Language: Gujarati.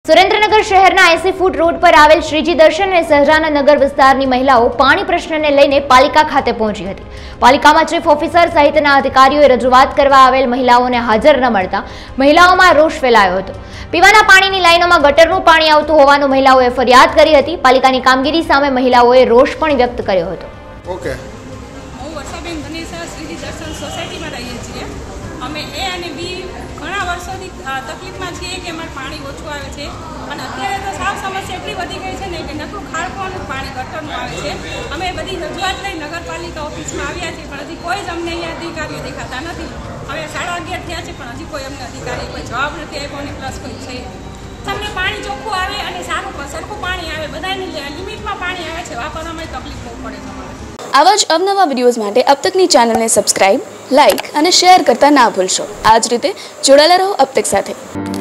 સુરેન્દ્રનગર શહેરના 80 ફૂટ રોડ પર આવેલ શ્રીજી દર્શન અને સહજાનંદ નગર વિસ્તારની મહિલાઓ પાણી પ્રશ્નને લઈને પાલિકા ખાતે પહોંચી હતી। પાલિકામાં ચીફ ઓફિસર સહિતના અધિકારીઓએ રજૂઆત કરવા આવેલ મહિલાઓને હાજર ન મળતા મહિલાઓમાં રોષ ફેલાયો હતો। પીવાના પાણીની લાઈનોમાં ગટરનું પાણી આવતું હોવાનું મહિલાઓએ ફરિયાદ કરી હતી। પાલિકાની કામગીરી સામે મહિલાઓએ રોષ પણ વ્યક્ત કર્યો હતો। ઓકે, હું વર્ષાબેન ધનેસા શ્રીજી દર્શન સોસાયટીમાં રહીએ છીએ। અમે એ અને બી ઘણા વર્ષોથી તકલીફમાં છીએ કે અમારે પાણી ઓછું આવે છે અને અત્યારે તો સાવ સમસ્યા એટલી વધી ગઈ છે ને કે નકરું ખાડકવાનું પાણી ગટરનું આવે છે। અમે બધી રજૂઆત લઈ નગરપાલિકા ઓફિસમાં આવ્યા છીએ પણ હજી કોઈ જ અમને અહીંયા અધિકારીઓ દેખાતા નથી। હવે 11:30 થયા છે પણ હજી કોઈ અમને અધિકારી કોઈ જવાબ નથી આપ્યો અને પ્લસ કોઈ છે તમને પાણી ચોખ્ખું આવે અને સારું સરખું પાણી આવે, બધાની લિમિટમાં પાણી આવે છે, વાપરવામાં તકલીફ બહુ પડે છે અમારે। આવા જ અવનવા વિડીયોઝ માટે अब तकની ચેનલને સબસ્ક્રાઇબ, લાઇક અને શેર કરતા ના ભૂલશો। આ જ રીતે જોડાયેલા રહો अब तक સાથે।